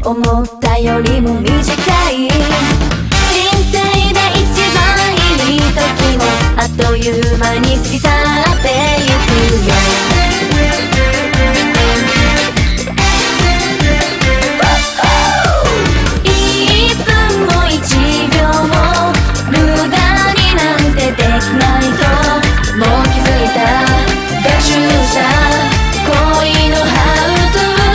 思ったよりも短い。人生で一番いい時もあっという間に過ぎ去ってゆくよ。1分も1秒も無駄になんてできないともう気づいた学習者恋のハウトゥー。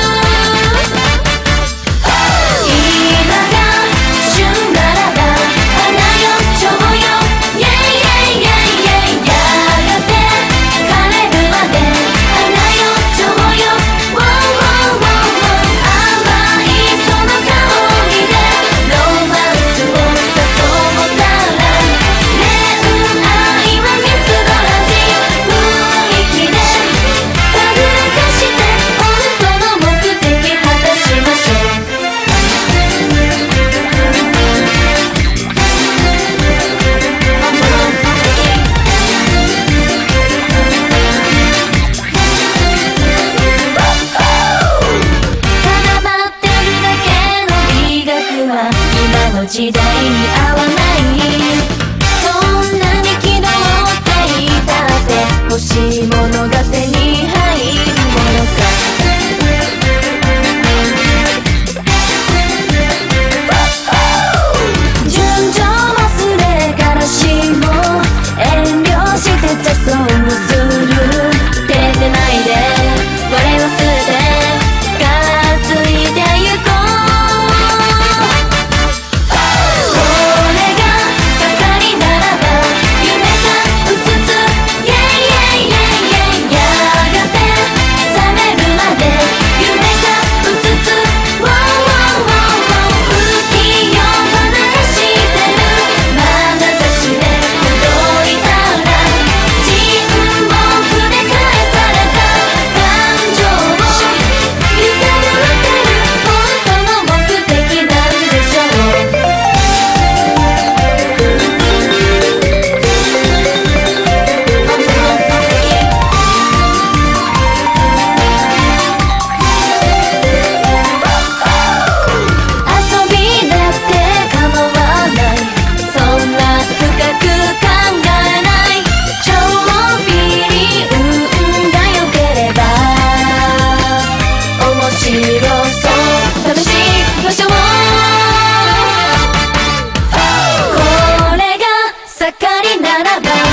今が旬ならば花よ蝶よイェイイェイイェイイェイ。やがて枯れるまで花よ蝶よウォーウォーウォーウォー。甘いその香りでロマンスを誘ったら恋愛は蜜の味雰囲気でたぶらかして本当の目的果たしましょう。ただ待ってるだけの美学は今の時代に合わない。そんなに気取っていたって欲しいものが手に入るものか。純情忘れからしも遠慮して雑草をする。照れてないで我を捨ててからついてゆこう。これが盛りならば夢がうつつイェイイェイイェイイェイ。やがて覚めるまで夢がうつつウォーウォーウォーウォー。浮世離してる眼差しでほどいたら沈黙で返された感情を揺さぶってる本当の目的なんでしょう。遊びだって構わない。そんな深く考えない。ちょびり運が良ければ面白そう楽しい場所を。これが盛りならば